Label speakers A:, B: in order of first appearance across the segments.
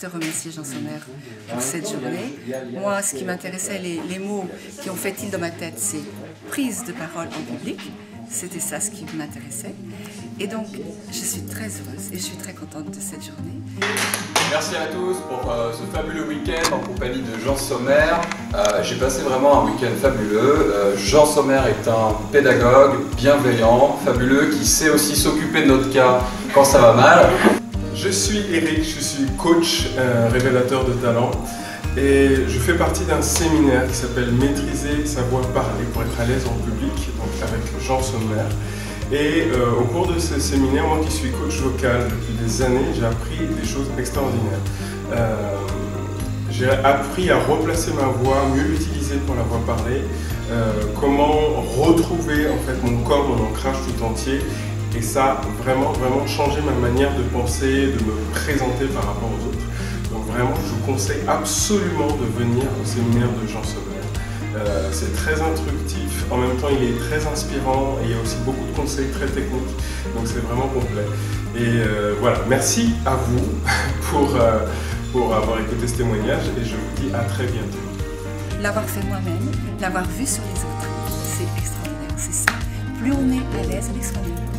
A: juste remercier Jean Sommer pour cette journée. Moi, ce qui m'intéressait, les mots qui ont fait tilt dans ma tête, c'est prise de parole en public. C'était ça ce qui m'intéressait. Et donc, je suis très heureuse et je suis très contente de cette journée.
B: Merci à tous pour ce fabuleux week-end en compagnie de Jean Sommer. J'ai passé vraiment un week-end fabuleux. Jean Sommer est un pédagogue bienveillant, fabuleux, qui sait aussi s'occuper de notre cas quand ça va mal.
C: Je suis Eric, je suis coach, révélateur de talent. Et je fais partie d'un séminaire qui s'appelle Maîtriser sa voix parlée pour être à l'aise en public, donc avec Jean Sommer. Et au cours de ce séminaire, moi qui suis coach vocal depuis des années, j'ai appris des choses extraordinaires. J'ai appris à replacer ma voix, mieux l'utiliser pour la voix parlée, comment retrouver en fait mon corps, mon ancrage tout entier. Et ça a vraiment changé ma manière de penser, de me présenter par rapport aux autres. Donc vraiment, je vous conseille absolument de venir au séminaire de Jean Sommer. C'est très instructif, en même temps il est très inspirant et il y a aussi beaucoup de conseils très techniques, donc c'est vraiment complet. Et voilà, merci à vous pour avoir écouté ce témoignage et je vous dis à très bientôt.
A: L'avoir fait moi-même, l'avoir vu sur les autres, c'est extraordinaire, c'est ça. Plus on est à l'aise avec ce qu'on est,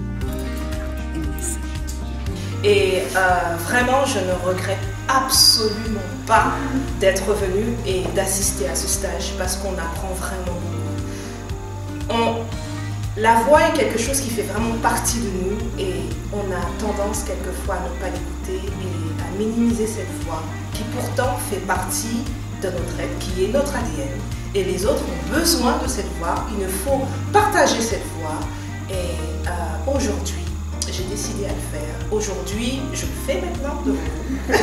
A: et mieux c'est.
D: Et vraiment, je ne regrette absolument pas d'être venue et d'assister à ce stage parce qu'on apprend vraiment beaucoup. La voix est quelque chose qui fait vraiment partie de nous et on a tendance quelquefois à ne pas l'écouter et à minimiser cette voix qui pourtant fait partie de notre être, qui est notre ADN. Et les autres ont besoin de cette voix, il nous faut partager cette voix et aujourd'hui, j'ai décidé à le faire. Aujourd'hui, je le fais maintenant de vous.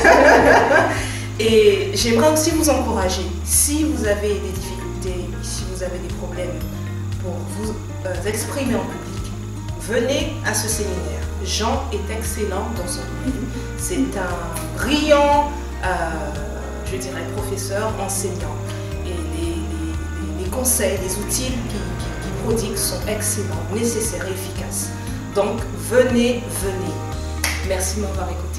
D: Et j'aimerais aussi vous encourager. Si vous avez des difficultés, si vous avez des problèmes pour vous exprimer en public, venez à ce séminaire. Jean est excellent dans son domaine. C'est un brillant, je dirais, professeur, enseignant. Et les conseils, les outils qu'il prodigue sont excellents, nécessaires et efficaces. Donc, venez. Merci de m'avoir écouté.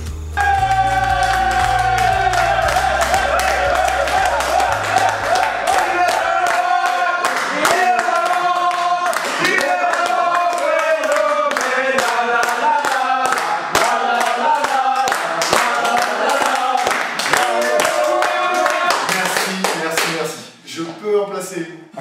E: Merci. Je peux en placer une.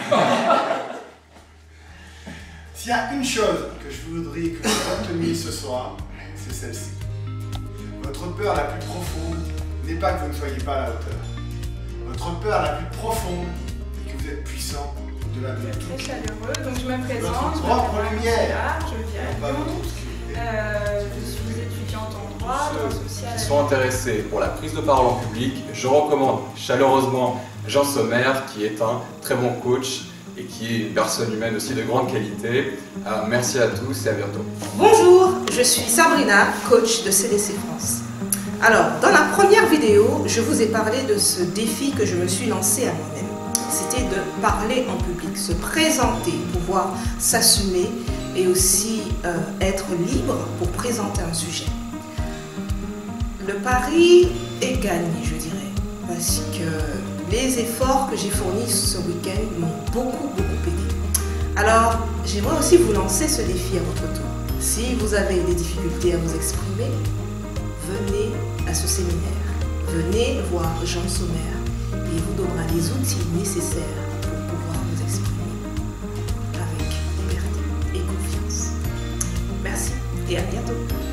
E: S'il y a une chose que je voudrais que vous reteniez ce soir, c'est celle-ci. Votre peur la plus profonde n'est pas que vous ne soyez pas à la hauteur. Votre peur la plus profonde est que vous êtes puissant au-delà de tout.
F: Très chaleureux, donc je me présente.
E: Votre propre lumière.
F: Je vis à Lyon. Je suis étudiante en droit, droit social.
B: Qui sont intéressés pour la prise de parole en public, je recommande chaleureusement Jean Sommer, qui est un très bon coach et qui est une personne humaine aussi de grande qualité. Merci à tous et à bientôt.
D: Bonjour, je suis Sabrina, coach de CDC France. Alors, dans la première vidéo, je vous ai parlé de ce défi que je me suis lancé à moi-même. C'était de parler en public, se présenter, pouvoir s'assumer et aussi être libre pour présenter un sujet. Le pari est gagné, je dirais, parce que les efforts que j'ai fournis ce week-end m'ont beaucoup aidé. Alors, j'aimerais aussi vous lancer ce défi à votre tour. Si vous avez des difficultés à vous exprimer, venez à ce séminaire. Venez voir Jean Sommer et il vous donnera les outils nécessaires pour pouvoir vous exprimer avec liberté et confiance. Merci et à bientôt.